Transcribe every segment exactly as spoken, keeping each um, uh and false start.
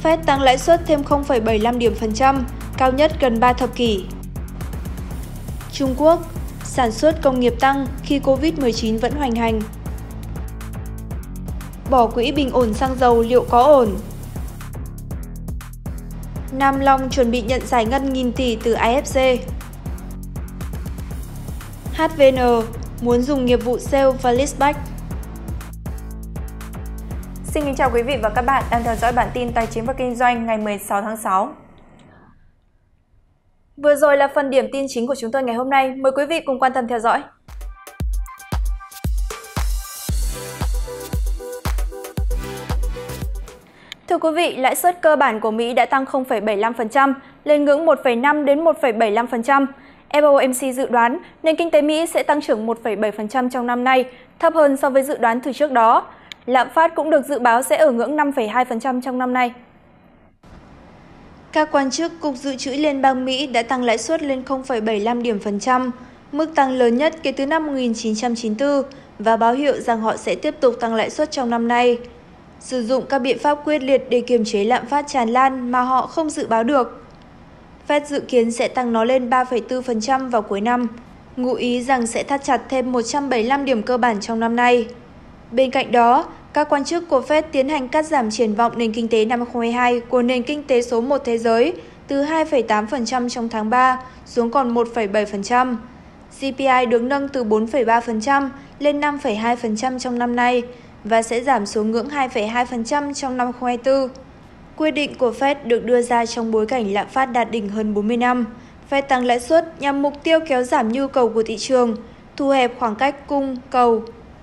Fed tăng lãi suất thêm không phẩy bảy mươi lăm điểm phần trăm, cao nhất gần ba thập kỷ. Trung Quốc, sản xuất công nghiệp tăng khi Covid mười chín vẫn hoành hành. Bỏ quỹ bình ổn xăng dầu liệu có ổn? Nam Long chuẩn bị nhận giải ngân nghìn tỷ từ i ép xê. hát vê en muốn dùng nghiệp vụ sale và leaseback. Xin kính chào quý vị và các bạn đang theo dõi bản tin tài chính và kinh doanh ngày mười sáu tháng sáu. Vừa rồi là phần điểm tin chính của chúng tôi ngày hôm nay. Mời quý vị cùng quan tâm theo dõi. Thưa quý vị, lãi suất cơ bản của Mỹ đã tăng không phẩy bảy mươi lăm phần trăm lên ngưỡng một phẩy năm đến một phẩy bảy mươi lăm phần trăm. ép ô em xê dự đoán nền kinh tế Mỹ sẽ tăng trưởng một phẩy bảy phần trăm trong năm nay, thấp hơn so với dự đoán từ trước đó. Lạm phát cũng được dự báo sẽ ở ngưỡng năm phẩy hai phần trăm trong năm nay. Các quan chức Cục Dự trữ Liên bang Mỹ đã tăng lãi suất lên không phẩy bảy mươi lăm điểm phần trăm, mức tăng lớn nhất kể từ năm một nghìn chín trăm chín mươi tư và báo hiệu rằng họ sẽ tiếp tục tăng lãi suất trong năm nay. Sử dụng các biện pháp quyết liệt để kiềm chế lạm phát tràn lan mà họ không dự báo được. Fed dự kiến sẽ tăng nó lên ba phẩy bốn phần trăm vào cuối năm, ngụ ý rằng sẽ thắt chặt thêm một trăm bảy mươi lăm điểm cơ bản trong năm nay. Bên cạnh đó, các quan chức của Fed tiến hành cắt giảm triển vọng nền kinh tế năm hai không hai hai của nền kinh tế số một thế giới từ hai phẩy tám phần trăm trong tháng ba xuống còn một phẩy bảy phần trăm. xê pê i được nâng từ bốn phẩy ba phần trăm lên năm phẩy hai phần trăm trong năm nay và sẽ giảm xuống ngưỡng hai phẩy hai phần trăm trong năm hai không hai tư. Quyết định của Fed được đưa ra trong bối cảnh lạm phát đạt đỉnh hơn bốn mươi năm. Fed tăng lãi suất nhằm mục tiêu kéo giảm nhu cầu của thị trường, thu hẹp khoảng cách cung, cầu.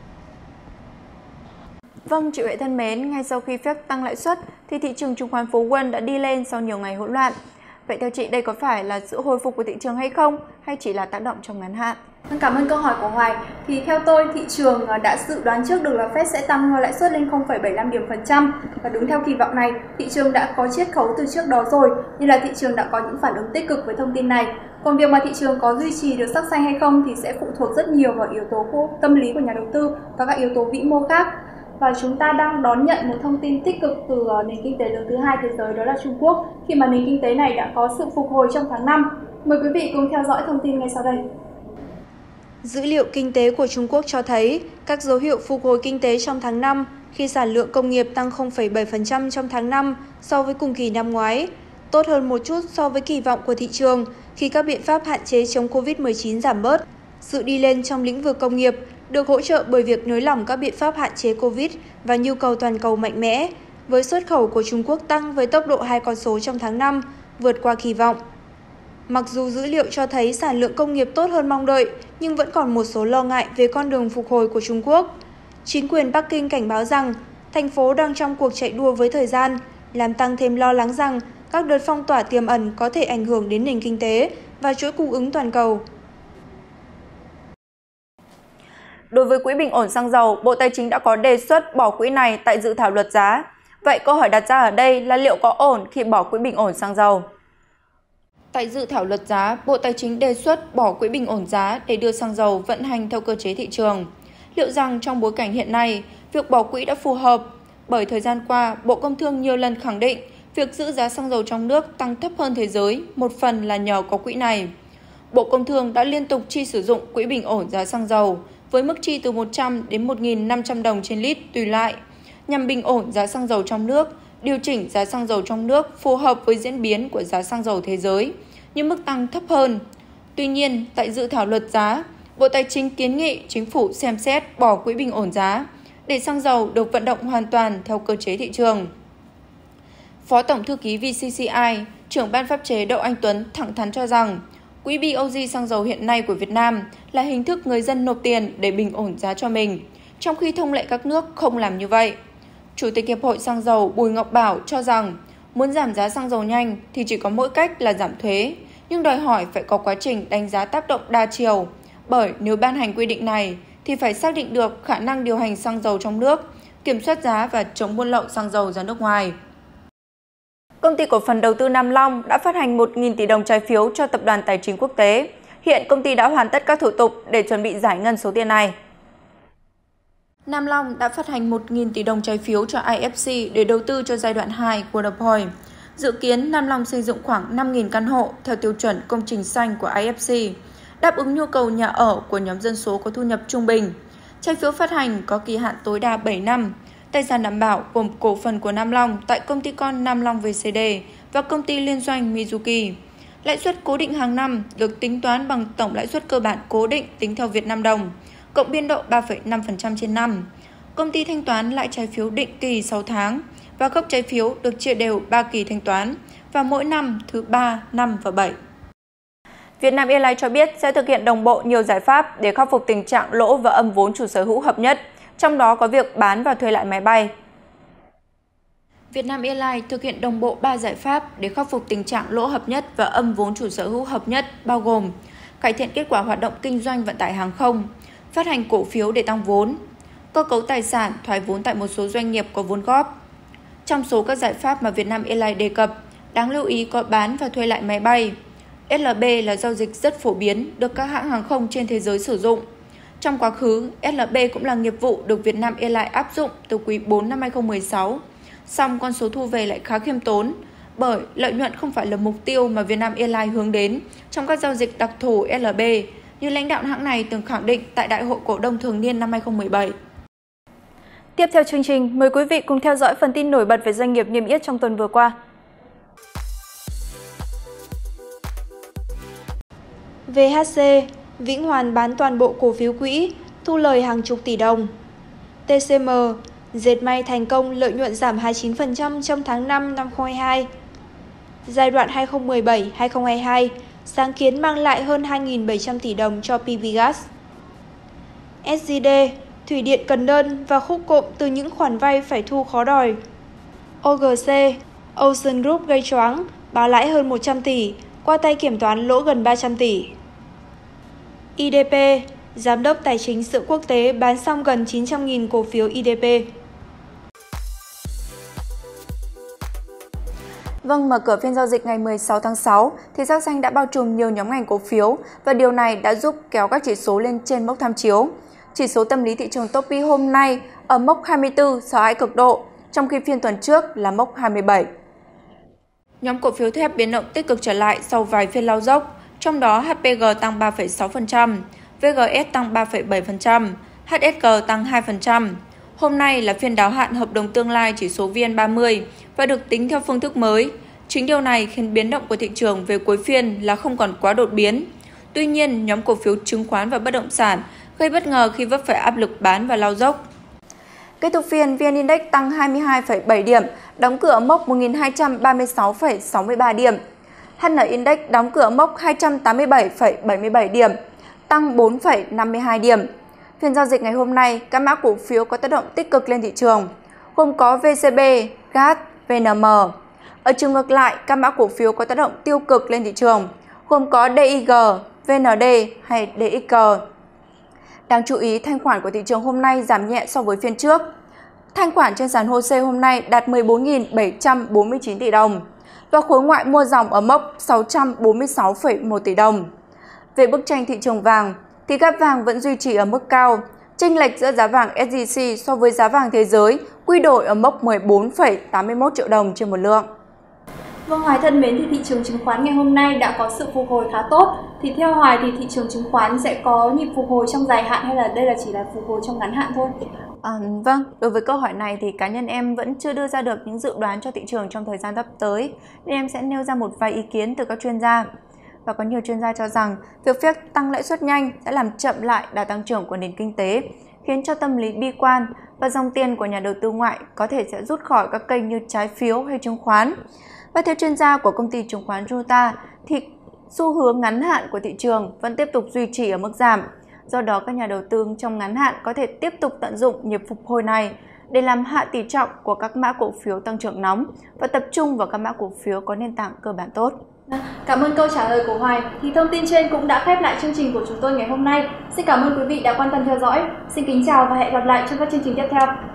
Vâng, chị Huệ thân mến, ngay sau khi Fed tăng lãi suất thì thị trường chứng khoán phố Wall đã đi lên sau nhiều ngày hỗn loạn. Vậy theo chị đây có phải là sự hồi phục của thị trường hay không, hay chỉ là tác động trong ngắn hạn? Cảm ơn câu hỏi của Hoài. Thì theo tôi, thị trường đã dự đoán trước được là Fed sẽ tăng lãi suất lên không phẩy bảy mươi lăm điểm phần trăm và đúng theo kỳ vọng này, thị trường đã có chiết khấu từ trước đó rồi, nên là thị trường đã có những phản ứng tích cực với thông tin này. Còn việc mà thị trường có duy trì được sắc xanh hay không thì sẽ phụ thuộc rất nhiều vào yếu tố tâm lý của nhà đầu tư và các yếu tố vĩ mô khác. Và chúng ta đang đón nhận một thông tin tích cực từ nền kinh tế lớn thứ hai thế giới, đó là Trung Quốc, khi mà nền kinh tế này đã có sự phục hồi trong tháng năm. Mời quý vị cùng theo dõi thông tin ngay sau đây. Dữ liệu kinh tế của Trung Quốc cho thấy các dấu hiệu phục hồi kinh tế trong tháng năm khi sản lượng công nghiệp tăng không phẩy bảy phần trăm trong tháng năm so với cùng kỳ năm ngoái, tốt hơn một chút so với kỳ vọng của thị trường khi các biện pháp hạn chế chống Covid mười chín giảm bớt. Sự đi lên trong lĩnh vực công nghiệp được hỗ trợ bởi việc nới lỏng các biện pháp hạn chế Covid và nhu cầu toàn cầu mạnh mẽ, với xuất khẩu của Trung Quốc tăng với tốc độ hai con số trong tháng năm, vượt qua kỳ vọng. Mặc dù dữ liệu cho thấy sản lượng công nghiệp tốt hơn mong đợi, nhưng vẫn còn một số lo ngại về con đường phục hồi của Trung Quốc. Chính quyền Bắc Kinh cảnh báo rằng thành phố đang trong cuộc chạy đua với thời gian, làm tăng thêm lo lắng rằng các đợt phong tỏa tiềm ẩn có thể ảnh hưởng đến nền kinh tế và chuỗi cung ứng toàn cầu. Đối với quỹ bình ổn xăng dầu, Bộ Tài chính đã có đề xuất bỏ quỹ này tại dự thảo luật giá. Vậy câu hỏi đặt ra ở đây là liệu có ổn khi bỏ quỹ bình ổn xăng dầu? Tại dự thảo luật giá, Bộ Tài chính đề xuất bỏ quỹ bình ổn giá để đưa xăng dầu vận hành theo cơ chế thị trường. Liệu rằng trong bối cảnh hiện nay, việc bỏ quỹ đã phù hợp? Bởi thời gian qua, Bộ Công Thương nhiều lần khẳng định việc giữ giá xăng dầu trong nước tăng thấp hơn thế giới, một phần là nhờ có quỹ này. Bộ Công Thương đã liên tục chi sử dụng quỹ bình ổn giá xăng dầu với mức chi từ một trăm đến một nghìn năm trăm đồng trên lít tùy loại, nhằm bình ổn giá xăng dầu trong nước, điều chỉnh giá xăng dầu trong nước phù hợp với diễn biến của giá xăng dầu thế giới, nhưng mức tăng thấp hơn. Tuy nhiên, tại dự thảo luật giá, Bộ Tài chính kiến nghị Chính phủ xem xét bỏ quỹ bình ổn giá để xăng dầu được vận động hoàn toàn theo cơ chế thị trường. Phó Tổng Thư ký vê xê xê i, trưởng ban pháp chế Đậu Anh Tuấn thẳng thắn cho rằng, quỹ bê o giê xăng dầu hiện nay của Việt Nam là hình thức người dân nộp tiền để bình ổn giá cho mình, trong khi thông lệ các nước không làm như vậy. Chủ tịch Hiệp hội Xăng dầu Bùi Ngọc Bảo cho rằng, muốn giảm giá xăng dầu nhanh thì chỉ có mỗi cách là giảm thuế, nhưng đòi hỏi phải có quá trình đánh giá tác động đa chiều, bởi nếu ban hành quy định này thì phải xác định được khả năng điều hành xăng dầu trong nước, kiểm soát giá và chống buôn lậu xăng dầu ra nước ngoài. Công ty cổ phần đầu tư Nam Long đã phát hành một nghìn tỷ đồng trái phiếu cho Tập đoàn Tài chính Quốc tế. Hiện công ty đã hoàn tất các thủ tục để chuẩn bị giải ngân số tiền này. Nam Long đã phát hành một nghìn tỷ đồng trái phiếu cho i ép xê để đầu tư cho giai đoạn hai của The Point. Dự kiến Nam Long xây dựng khoảng năm nghìn căn hộ theo tiêu chuẩn công trình xanh của i ép xê, đáp ứng nhu cầu nhà ở của nhóm dân số có thu nhập trung bình. Trái phiếu phát hành có kỳ hạn tối đa bảy năm. Tài sản đảm bảo gồm cổ phần của Nam Long tại công ty con Nam Long vê xê đê và công ty liên doanh Mizuki. Lãi suất cố định hàng năm được tính toán bằng tổng lãi suất cơ bản cố định tính theo Việt Nam đồng, cộng biên độ ba phẩy năm phần trăm trên năm. Công ty thanh toán lãi trái phiếu định kỳ sáu tháng và gốc trái phiếu được chia đều ba kỳ thanh toán vào mỗi năm thứ ba, năm và bảy. Vietnam Airlines cho biết sẽ thực hiện đồng bộ nhiều giải pháp để khắc phục tình trạng lỗ và âm vốn chủ sở hữu hợp nhất, trong đó có việc bán và thuê lại máy bay. Vietnam Airlines thực hiện đồng bộ ba giải pháp để khắc phục tình trạng lỗ hợp nhất và âm vốn chủ sở hữu hợp nhất, bao gồm cải thiện kết quả hoạt động kinh doanh vận tải hàng không, phát hành cổ phiếu để tăng vốn, cơ cấu tài sản, thoái vốn tại một số doanh nghiệp có vốn góp. Trong số các giải pháp mà Vietnam Airlines đề cập, đáng lưu ý có bán và thuê lại máy bay. ét lờ bê là giao dịch rất phổ biến, được các hãng hàng không trên thế giới sử dụng. Trong quá khứ, ét lờ bê cũng là nghiệp vụ được Vietnam Airlines áp dụng từ quý bốn năm hai không một sáu. Song con số thu về lại khá khiêm tốn, bởi lợi nhuận không phải là mục tiêu mà Vietnam Airlines hướng đến trong các giao dịch đặc thù ét lờ bê, như lãnh đạo hãng này từng khẳng định tại Đại hội cổ đông thường niên năm hai không một bảy. Tiếp theo chương trình, mời quý vị cùng theo dõi phần tin nổi bật về doanh nghiệp niêm yết trong tuần vừa qua. vê hát xê, Vĩnh Hoàn bán toàn bộ cổ phiếu quỹ, thu lời hàng chục tỷ đồng. tê xê em, dệt may thành công lợi nhuận giảm hai mươi chín phần trăm trong tháng năm năm hai không hai hai. Giai đoạn hai không một bảy đến hai không hai hai, sáng kiến mang lại hơn hai nghìn bảy trăm tỷ đồng cho pê vê Gas. ét giê đê, Thủy Điện cần đơn và khúc cộm từ những khoản vay phải thu khó đòi. ô giê xê, Ocean Group gây choáng, báo lãi hơn một trăm tỷ, qua tay kiểm toán lỗ gần ba trăm tỷ. i đê pê, Giám đốc Tài chính Sự Quốc tế bán xong gần chín trăm nghìn cổ phiếu i đê pê. Vâng, mở cửa phiên giao dịch ngày mười sáu tháng sáu thì sắc xanh đã bao trùm nhiều nhóm ngành cổ phiếu và điều này đã giúp kéo các chỉ số lên trên mốc tham chiếu. Chỉ số tâm lý thị trường Topi hôm nay ở mốc hai mươi tư sợ hãi cực độ, trong khi phiên tuần trước là mốc hai mươi bảy. Nhóm cổ phiếu thép biến động tích cực trở lại sau vài phiên lao dốc, trong đó hát pê giê tăng ba phẩy sáu phần trăm, vê giê ét tăng ba phẩy bảy phần trăm, hát ét giê tăng hai phần trăm. Hôm nay là phiên đáo hạn hợp đồng tương lai chỉ số vê en ba mươi và được tính theo phương thức mới. Chính điều này khiến biến động của thị trường về cuối phiên là không còn quá đột biến. Tuy nhiên, nhóm cổ phiếu chứng khoán và bất động sản gây bất ngờ khi vấp phải áp lực bán và lao dốc. Kết thúc phiên, vê en Index tăng hai mươi hai phẩy bảy điểm, đóng cửa mốc một nghìn hai trăm ba mươi sáu phẩy sáu mươi ba điểm. hát en Index đóng cửa mốc hai trăm tám mươi bảy phẩy bảy mươi bảy điểm, tăng bốn phẩy năm mươi hai điểm. Phiên giao dịch ngày hôm nay, các mã cổ phiếu có tác động tích cực lên thị trường, gồm có vê xê bê, giê a tê, vê en em. Ở chiều ngược lại, các mã cổ phiếu có tác động tiêu cực lên thị trường, gồm có đê i giê, vê en đê hay đê ích giê. Đáng chú ý, thanh khoản của thị trường hôm nay giảm nhẹ so với phiên trước. Thanh khoản trên sàn hô sê hôm nay đạt mười bốn nghìn bảy trăm bốn mươi chín tỷ đồng và khối ngoại mua dòng ở mốc sáu trăm bốn mươi sáu phẩy một tỷ đồng. Về bức tranh thị trường vàng, thì gap vàng vẫn duy trì ở mức cao. Chênh lệch giữa giá vàng ét gi xê so với giá vàng thế giới quy đổi ở mốc mười bốn phẩy tám mươi mốt triệu đồng trên một lượng. Vâng, Hoài thân mến, thì thị trường chứng khoán ngày hôm nay đã có sự phục hồi khá tốt. Thì theo Hoài thì thị trường chứng khoán sẽ có nhịp phục hồi trong dài hạn hay là đây là chỉ là phục hồi trong ngắn hạn thôi? À, vâng, đối với câu hỏi này thì cá nhân em vẫn chưa đưa ra được những dự đoán cho thị trường trong thời gian sắp tới, nên em sẽ nêu ra một vài ý kiến từ các chuyên gia. Và có nhiều chuyên gia cho rằng việc Fed tăng lãi suất nhanh sẽ làm chậm lại đà tăng trưởng của nền kinh tế, khiến cho tâm lý bi quan và dòng tiền của nhà đầu tư ngoại có thể sẽ rút khỏi các kênh như trái phiếu hay chứng khoán. Và theo chuyên gia của công ty chứng khoán Ruta thì xu hướng ngắn hạn của thị trường vẫn tiếp tục duy trì ở mức giảm. Do đó các nhà đầu tư trong ngắn hạn có thể tiếp tục tận dụng nhịp phục hồi này để làm hạ tỷ trọng của các mã cổ phiếu tăng trưởng nóng và tập trung vào các mã cổ phiếu có nền tảng cơ bản tốt. Cảm ơn câu trả lời của Hoài. Thì thông tin trên cũng đã khép lại chương trình của chúng tôi ngày hôm nay. Xin cảm ơn quý vị đã quan tâm theo dõi. Xin kính chào và hẹn gặp lại trong các chương trình tiếp theo.